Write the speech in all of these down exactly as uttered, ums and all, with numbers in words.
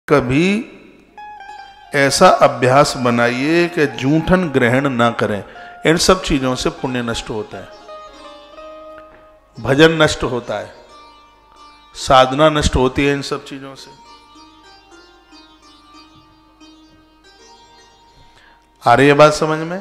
कभी ऐसा अभ्यास बनाइए कि जूठन ग्रहण ना करें। इन सब चीजों से पुण्य नष्ट होता है, भजन नष्ट होता है, साधना नष्ट होती है इन सब चीजों से। आ रही है बात समझ में?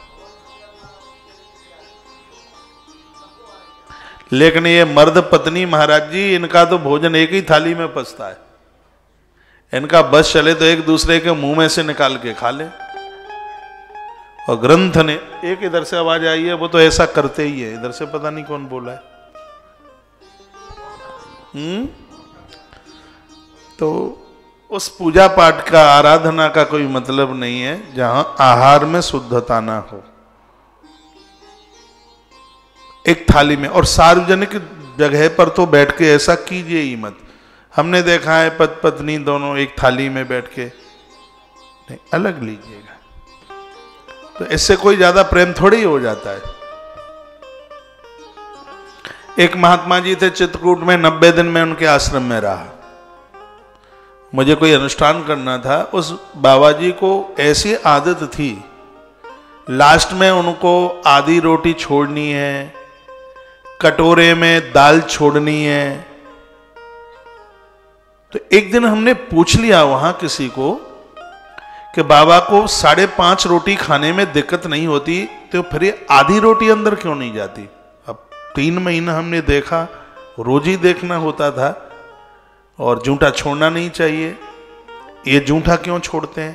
लेकिन ये मर्द पत्नी महाराज जी, इनका तो भोजन एक ही थाली में पचता है। इनका बस चले तो एक दूसरे के मुंह में से निकाल के खा ले। और ग्रंथ ने एक इधर से आवाज आई है, वो तो ऐसा करते ही है। इधर से पता नहीं कौन बोला है। हम्म तो उस पूजा पाठ का, आराधना का कोई मतलब नहीं है जहां आहार में शुद्धता ना हो। एक थाली में, और सार्वजनिक जगह पर तो बैठ के ऐसा कीजिए ही मत। हमने देखा है पति पत्नी दोनों एक थाली में बैठ के, नहीं, अलग लीजिएगा। तो इससे कोई ज्यादा प्रेम थोड़ी हो जाता है। एक महात्मा जी थे चित्रकूट में, नब्बे दिन में उनके आश्रम में रहा। मुझे कोई अनुष्ठान करना था। उस बाबा जी को ऐसी आदत थी, लास्ट में उनको आधी रोटी छोड़नी है, कटोरे में दाल छोड़नी है। तो एक दिन हमने पूछ लिया वहां किसी को कि बाबा को साढ़े पांच रोटी खाने में दिक्कत नहीं होती, तो फिर ये आधी रोटी अंदर क्यों नहीं जाती? अब तीन महीना हमने देखा, रोज ही देखना होता था, और जूठा छोड़ना नहीं चाहिए। ये जूठा क्यों छोड़ते हैं?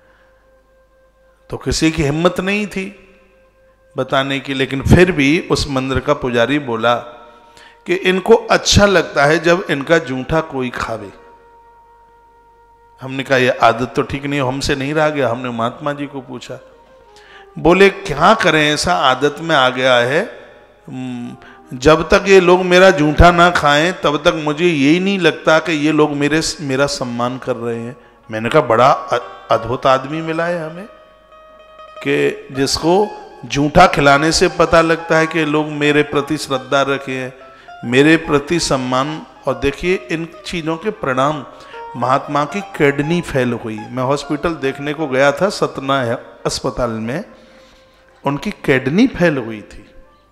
तो किसी की हिम्मत नहीं थी बताने की। लेकिन फिर भी उस मंदिर का पुजारी बोला कि इनको अच्छा लगता है जब इनका जूठा कोई खावे। हमने कहा ये आदत तो ठीक नहीं, हमसे नहीं रहा गया। हमने महात्मा जी को पूछा, बोले क्या करें, ऐसा आदत में आ गया है, जब तक ये लोग मेरा जूठा ना खाएं तब तक मुझे यही नहीं लगता कि ये लोग मेरे मेरा सम्मान कर रहे हैं। मैंने कहा बड़ा अद्भुत आदमी मिला है हमें कि जिसको जूठा खिलाने से पता लगता है कि लोग मेरे प्रति श्रद्धा रखे हैं, मेरे प्रति सम्मान। और देखिए इन चीजों के परिणाम, महात्मा की किडनी फेल हुई। मैं हॉस्पिटल देखने को गया था, सतना अस्पताल में, उनकी किडनी फेल हुई थी।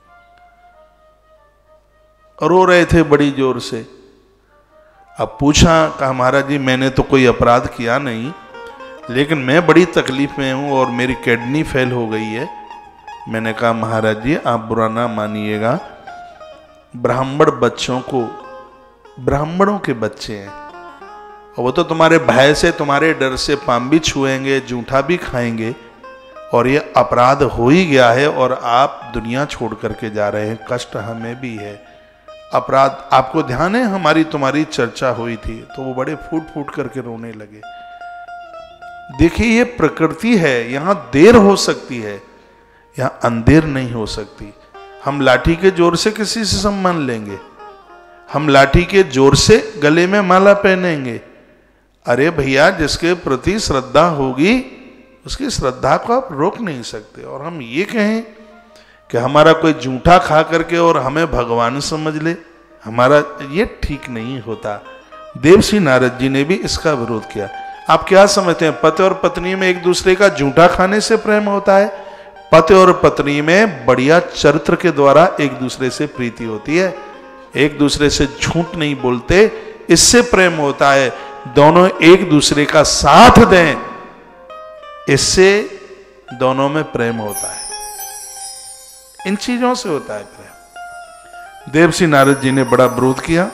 रो रहे थे बड़ी जोर से। अब पूछा, कहा महाराज जी मैंने तो कोई अपराध किया नहीं, लेकिन मैं बड़ी तकलीफ में हूं और मेरी किडनी फेल हो गई है। मैंने कहा महाराज जी आप बुरा ना मानिएगा, ब्राह्मण बच्चों को, ब्राह्मणों के बच्चे हैं, और वो तो तुम्हारे भय से, तुम्हारे डर से पाम भी छुएंगे, जूठा भी खाएंगे, और ये अपराध हो ही गया है और आप दुनिया छोड़ करके जा रहे हैं। कष्ट हमें भी है, अपराध। आपको ध्यान है हमारी तुम्हारी चर्चा हुई थी, तो वो बड़े फूट फूट करके रोने लगे। देखिए ये प्रकृति है, यहां देर हो सकती है, यहां अंधेर नहीं हो सकती। हम लाठी के जोर से किसी से सम्मान लेंगे? हम लाठी के जोर से गले में माला पहनेंगे? अरे भैया, जिसके प्रति श्रद्धा होगी उसकी श्रद्धा को आप रोक नहीं सकते। और हम ये कहें कि हमारा कोई जूठा खा करके और हमें भगवान समझ ले, हमारा, ये ठीक नहीं होता। देवसी नारद जी ने भी इसका विरोध किया। आप क्या समझते हैं, पति और पत्नी में एक दूसरे का जूठा खाने से प्रेम होता है? पति और पत्नी में बढ़िया चरित्र के द्वारा एक दूसरे से प्रीति होती है, एक दूसरे से झूठ नहीं बोलते, इससे प्रेम होता है। दोनों एक दूसरे का साथ दें, इससे दोनों में प्रेम होता है। इन चीजों से होता है प्रेम। देवसी नारद जी ने बड़ा विरोध किया,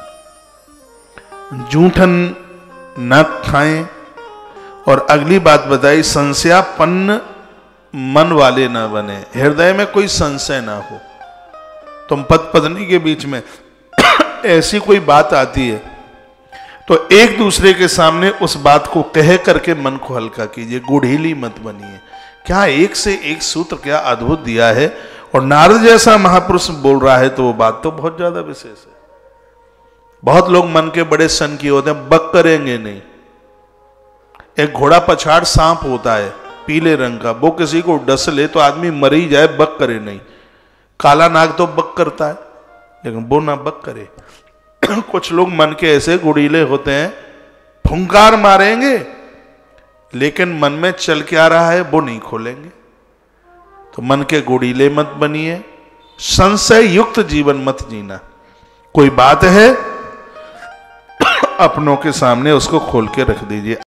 जूठन न खाएं। और अगली बात बताई, संशयापन्न मन वाले ना बने, हृदय में कोई संशय ना हो। तुम पति पत्नी के बीच में ऐसी कोई बात आती है तो एक दूसरे के सामने उस बात को कह करके मन को हल्का कीजिए, गुढ़ीली मत बनिए। क्या एक से एक सूत्र क्या अद्भुत दिया है, और नारद जैसा महापुरुष बोल रहा है तो वो बात तो बहुत ज्यादा विशेष है। बहुत लोग मन के बड़े सन की होते हैं, बक करेंगे नहीं। एक घोड़ा पछाड़ सांप होता है पीले रंग का, वो किसी को डस ले तो आदमी मर ही जाए, बक करे नहीं। काला नाग तो बक करता है, लेकिन वो ना बक करे। कुछ लोग मन के ऐसे गुड़ीले होते हैं, फुंकार मारेंगे, लेकिन मन में चल क्या रहा है वो नहीं खोलेंगे। तो मन के गुड़ीले मत बनिए, संशय युक्त जीवन मत जीना। कोई बात है अपनों के सामने उसको खोल के रख दीजिए।